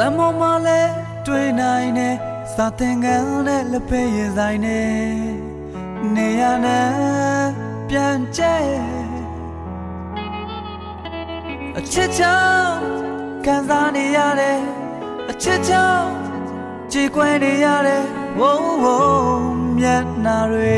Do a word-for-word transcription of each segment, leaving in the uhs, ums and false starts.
မောင်မလဲတွေ့နိုင်နဲ့စာသင်ခန်းနဲ့လက်ဖက်ရည်ဆိုင်နဲ့နေရနဲ့ပြန်ကျဲအချစ်ချောင်းခံစားနေရတယ်အချစ်ချောင်းကြည်ကွယ်နေရတယ်ဝုန်းဝုန်းမျက်နှာတွေ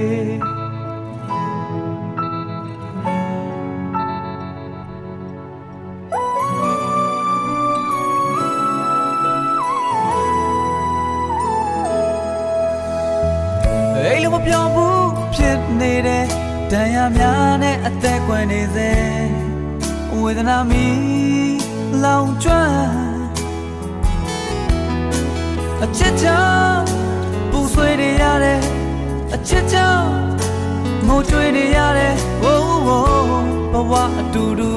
အိမ်လုံးမပြောင်းဘူးဖြစ်နေတဲ့ဒဏ်ရာများနဲ့အသက်ကွယ်နေစေဝေဒနာမီလောင်ကျွမ်းအချစ်ချောင်းပူဆွေးနေရတယ်အချစ်ချောင်းငိုကြွေးနေရတယ်ဝိုးဝိုးဘဝအတူတူ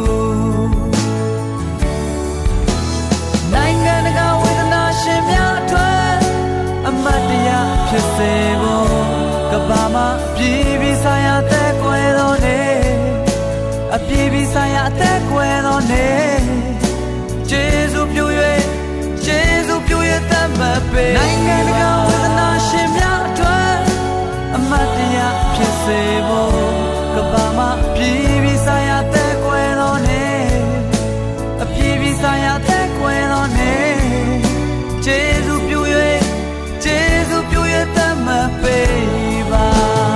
နိုင်ငံတကာဝေဒနာရှင်များအတွက်အမတ်တရားဖြစ်စေဖို့ကဘာမှာပြည်ပြည်ဆိုင်ရာသက်ကွယ်တော်နေအပြည်ပြည်ဆိုင်ရာအသက်ကွယ်တော်နေကျေးဇူးပြု၍ကျေးဇူးပြု၍တတ်မှတ်ပေနိုင်ငံတကာဝေဒနာရှင်များအတွက်အမတ်တရားဖြစ်စေဖို့ကဘာမှာပြည်ပြည်ဆိုင်ရာသက်ကွယ်တော်နေအပြည်ပြည်ဆိုင်ရာသက်ကွယ်တော်နေကျေးဇူးပြု၍ကျေးဇူးပြု၍တတ်မှတ်ပေပါ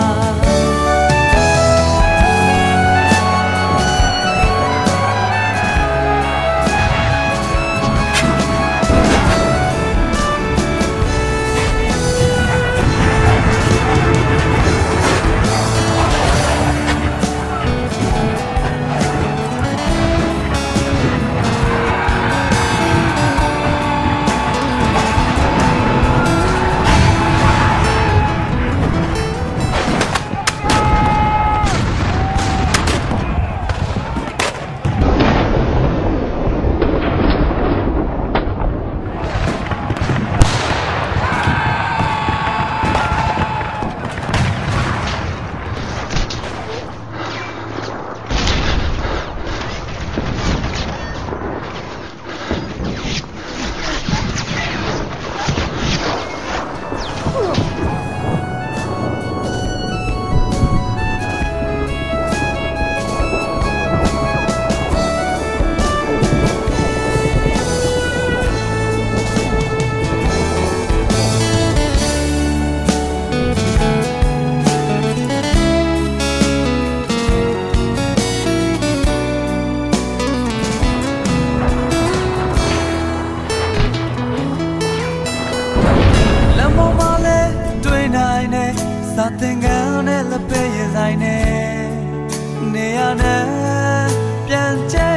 စာသင်ခန်းနဲ့လက်ဖက်ရည်ဆိုင်နဲ့နေရနဲ့ပြန်ကျဲ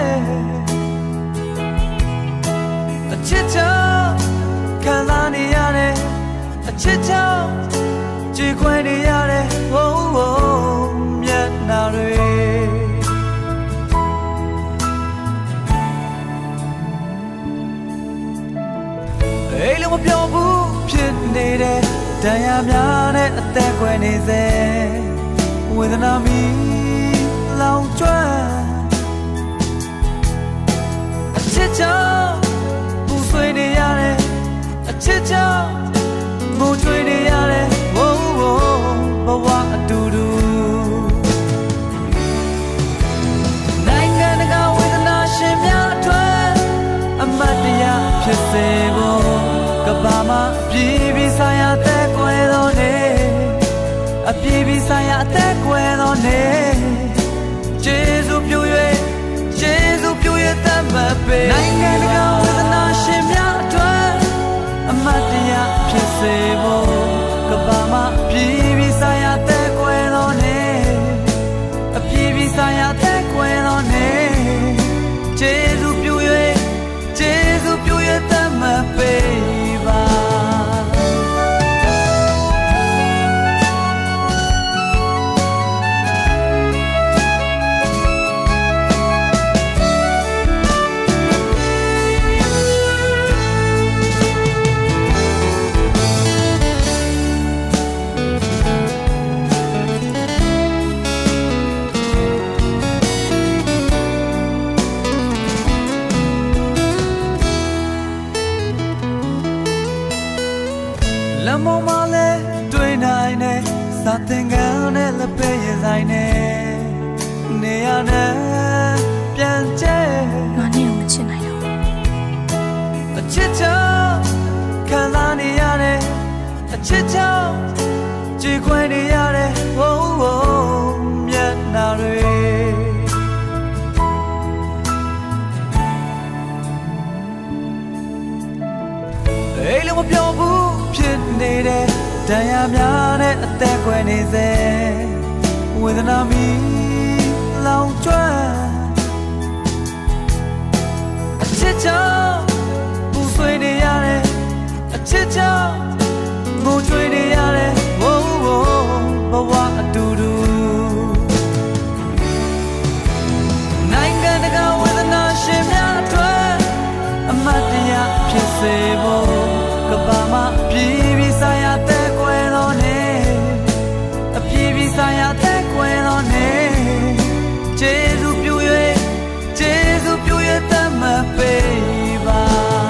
အချစ်ချောင်းခံစားနေရတယ်အချစ်ချောင်းကြည်ခွဲနေရတယ်ဝုန်းဝုန်းမျက်နှာတွေအိမ်လုံးမပြောင်းဘူးဖြစ်နေတဲ့ဒဏ်ရာများနဲ့အသက်ကွယ်နေစေဝေဒနာမီလောင်ကျွမ်းအချစ်ချောင်းပူဆွေးနေရတယ်အချစ်ချောင်းငိုကြွေးနေရတယ်ဝိုးဝိုးဘဝအတူတူနိုင်ငံတကာဝေဒနာရှင်များအတွက်အမတ်တရားဖြစ်စေဖို့ကဘာမှာပြည်ပြည်ဆိုင်ရာသက်ကွယ်တော်နေအပြည်ပြည်ဆိုင်ရာအသက်ကွယ်တော်နေကျေးဇူးပြု၍ကျေးဇူးပြု၍တတ်မှတ်ပေနိုင်ငံတကာဝေဒနာရှင်များအတွက်အမတ်တရားဖြစ်စေဖို့ကဘာမှာပြည်ပြည်ဆိုင်ရာသက်ကွယ်တော်နေအပြည်ပြည်ဆိုင်ရာသက်ကွယ်တော်နေကျေးဇူးပြု၍ကျေးဇူးပြု၍တတ်မှတ်ပေပါလဲတွေ့နိုင်တယ်စာသင်ခန်းနဲ့လက်ပဲရင်ဆိုင်နဲ့နေရနဲ့ပြန်ကျဲငါနဲ့မချစ်နိုင်တော့အချစ်ချောင်းခံစားနေရတယ်အချစ်ချောင်းကြည်ခွဲနေရတယ်ဟိုးဟိုးမျက်နှာတွေအိမ်လုံးမပြောဘူးဖြစ်နေတဲ့တရားများနဲ့အသက်ကွယ်နေစေဝေဒနာမီလောင်ကျွမ်းအချစ်ချောင်းပူဆွေးနေရတယ်အချစ်ချောင်းငိုကြွေးနေရတယ်ဝိုးဝိုးဘဝအတူတူနိုင်ငံတကာဝေဒနာရှင်များအတွက်အမတ်တရားဖြစ်စေဖို့ကဘာမပြည်ပြီးဆိုင်ရာတဲ့ကွယ်တော်နေအပြည်ပြီးဆိုင်ရာတဲ့ကွယ်တော်နေကျေးဇူးပြု၍ကျေးဇူးပြု၍တမတ်ပေးပါ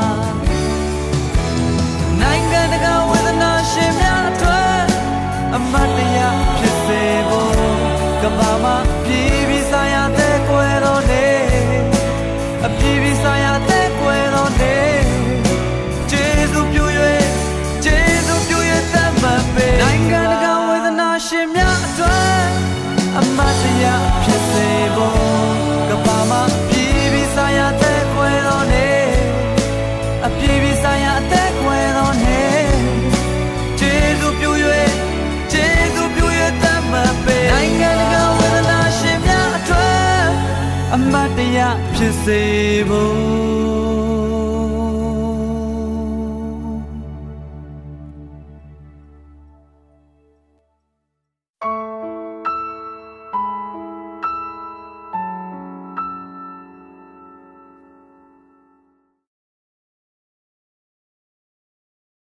နိုင်ငံတကာဝေဒနာရှင်များအတွက်အမတ်တရားဖြစ်စေဖို့ကဘာမပြည်ပြီးဆိုင်ရာတဲ့ကွယ်တော်နေအပြည်ပြီးဆိုင်ရာတဲ့ကွယ်တော်နေကျေးဇူးပြု၍ကျေးဇူးပြု၍တမတ်ပေးနိုင်ငံတကာဝေဒနာရှင်များအတွက်အမတ်တရားဖြစ်စေဖို့ကဘာမပြည်ပြီးဆိုင်ရာတဲ့ကွယ်တော်နေအပြည်ပြီးဆိုင်ရာတဲ့ကွယ်တော်နေကျေးဇူးပြု၍ကျေးဇူးပြု၍တမတ်ပေးနိုင်ငံတကာဝေဒနာရှင်များအတွက်အမတ်တရားဖြစ်စေဖို့